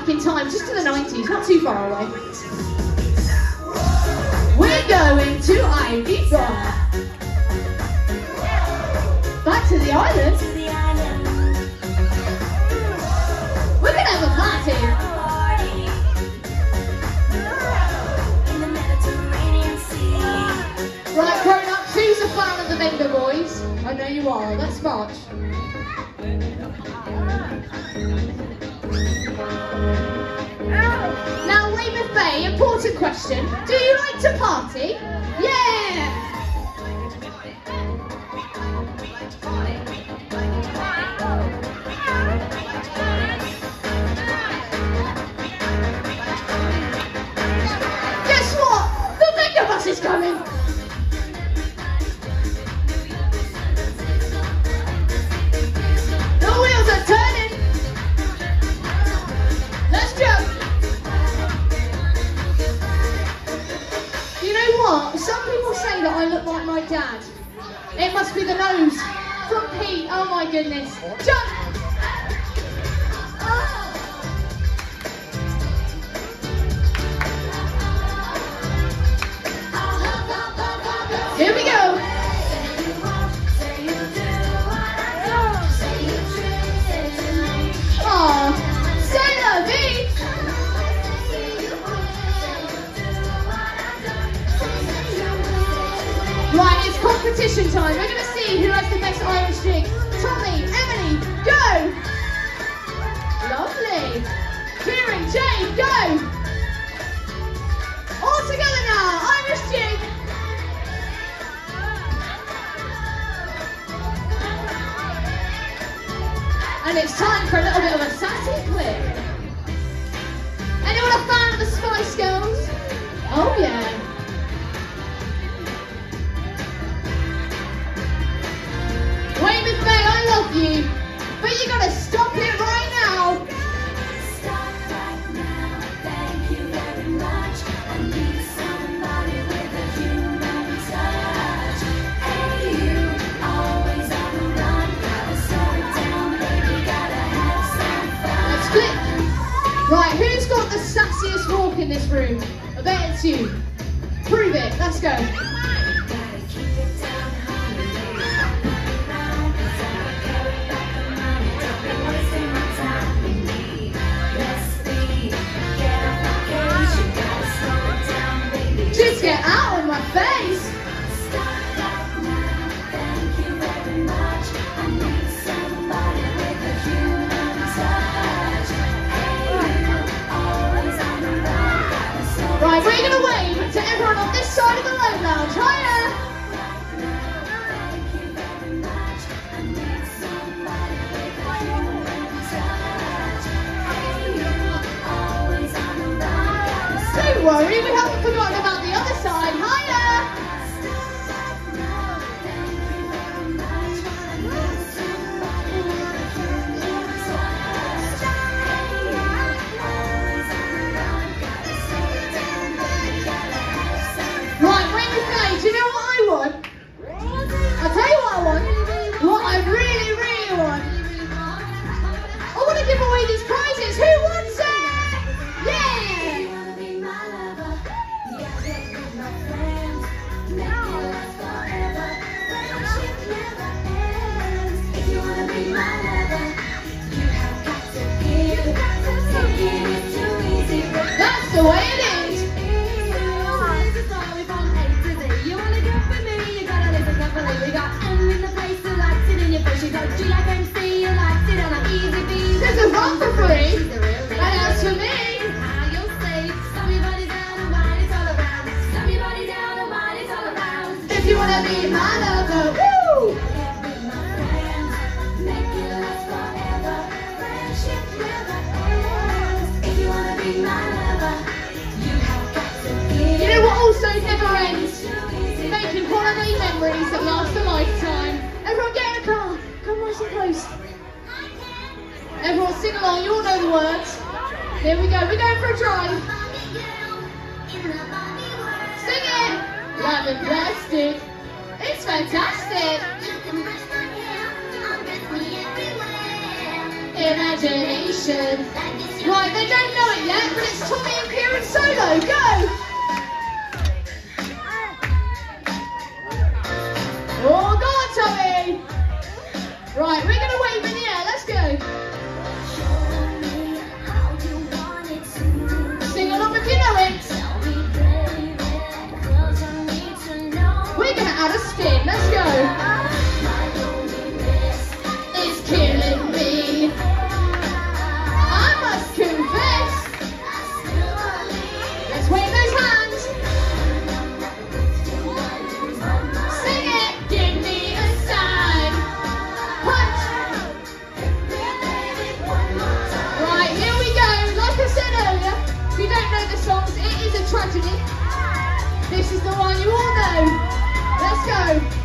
back in time, just to the 90s, not too far away. We're going to Ibiza. Back to the island. We're gonna have a party. Right, grown-ups, who's a fan of the Vendor Boys? I know you are. Let's march. Now, Weymouth Bay, important question. Do you like to party? Yeah! Guess what? The Vendor Bus is coming. The wheels are turning. Let's jump. You know what? Some people say that I look like my dad. It must be the nose from Pete. Oh my goodness. Jump. Here we go. Oh, say la vie. Right, it's competition time. We're going to see who has the best Irish jig. Tommy, Emily, go. Lovely. Kieran, Jane, go. All together now, Irish jig. And it's time for a little bit of a sassy clip. Anyone a fan of the Spice Girls? Oh yeah. Weymouth Bay, I love you, but you gotta stop it right now. Stop right now, thank you very much. I need somebody with a human touch. Hey you, always on the run, gotta slow it down, baby, gotta have some fun. Let's click. Right, who's got the sassiest walk in this room? I bet it's you. Prove it, let's go. Gotta keep it down, honey, baby, stop it around, 'cause I'ma carry back the money, don't be wasting my time with me. Let's be, get off my case, you gotta slow it down, baby. Just get out of my face. Stop right now, thank you very much. I need somebody with a human touch. Hey you, always on the run, gotta slow it Right, we're gonna wave to everyone on this side of the load lounge. Hiya! Thank you very much. I need somebody with a human touch. Hey you, always on the run, gotta slow Don't worry, we haven't forgotten about the other side. Hiya! Right, Weymouth Bay, do you know what I want? I'll tell you what I want. What I really, really want. I want to give away these prizes. Who wants it? Yeah! That's the way it is. There's a run for free. And as for me, if you want to be my lover, woo! You know what also never ends? Making holiday memories that last a lifetime. Everyone get in a car. Come nice and close. Everyone sing along. You all know the words. Here we go. We're going for a drive. Sing it. Love and blessed it. It's fantastic. imagination. Right, they don't know it yet, but it's Tommy and Kieran solo. Go! Oh, go on, Tommy! Right, we're going to wave in the air. Let's go. Sing along if you know it. We're going to add a spin. Let's go. It's killing me. I must confess. Let's wave those hands. Sing it. Give me a sign. Punch. Right, here we go. Like I said earlier, if you don't know the songs, it is a tragedy. This is the one you all know. Let's go.